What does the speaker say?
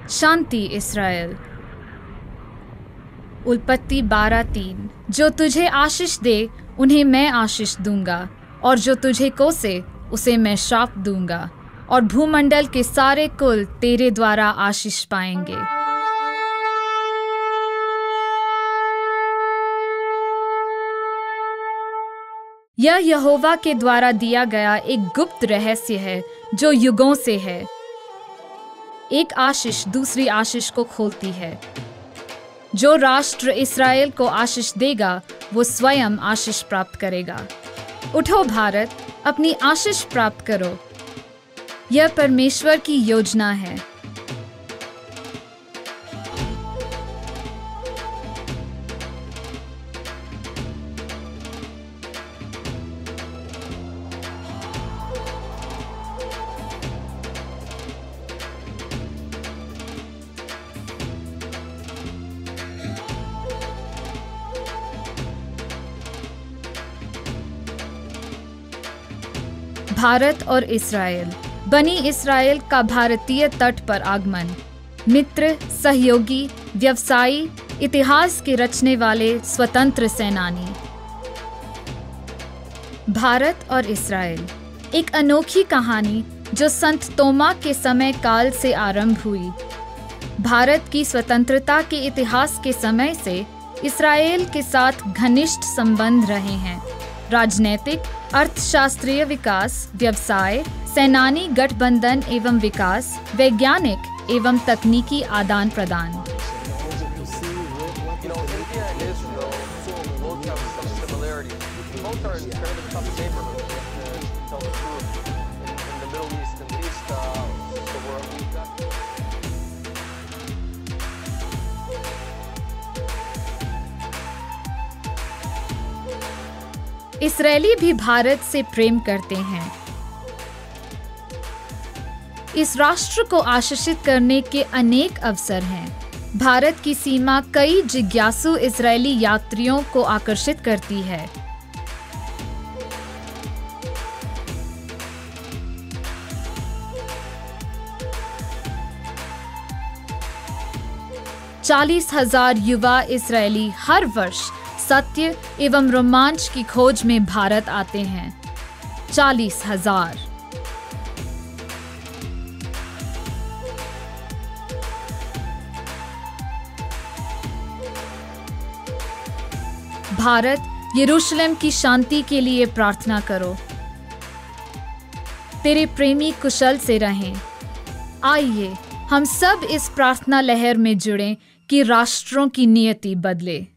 शांति इस्राएल। उत्पत्ति 12:3। जो तुझे आशीष दे उन्हें मैं आशीष दूंगा, और जो तुझे कोसे उसे मैं श्राप दूंगा, और भूमंडल के सारे कुल तेरे द्वारा आशीष पाएंगे। यह यहोवा के द्वारा दिया गया एक गुप्त रहस्य है जो युगों से है। एक आशीष दूसरी आशीष को खोलती है। जो राष्ट्र इस्राएल को आशीष देगा वो स्वयं आशीष प्राप्त करेगा। उठो भारत, अपनी आशीष प्राप्त करो। यह परमेश्वर की योजना है। भारत और इस्राएल। बनी इस्राएल का भारतीय तट पर आगमन। मित्र, सहयोगी, व्यवसायी, इतिहास के रचने वाले स्वतंत्र सेनानी। भारत और इस्राएल एक अनोखी कहानी जो संत तोमा के समय काल से आरंभ हुई। भारत की स्वतंत्रता के इतिहास के समय से इस्राएल के साथ घनिष्ठ संबंध रहे हैं। राजनैतिक, अर्थशास्त्रीय विकास, व्यवसाय, सेनानी गठबंधन एवं विकास, वैज्ञानिक एवं तकनीकी आदान प्रदान। इस्राएली भी भारत से प्रेम करते हैं। इस राष्ट्र को आशीषित करने के अनेक अवसर हैं। भारत की सीमा कई जिज्ञासु इस्राएली यात्रियों को आकर्षित करती है। $40,000 युवा इस्राएली हर वर्ष सत्य एवं रोमांच की खोज में भारत आते हैं। 40,000। भारत, यरूशलेम की शांति के लिए प्रार्थना करो। तेरे प्रेमी कुशल से रहें। आइए हम सब इस प्रार्थना लहर में जुड़ें कि राष्ट्रों की नियति बदले।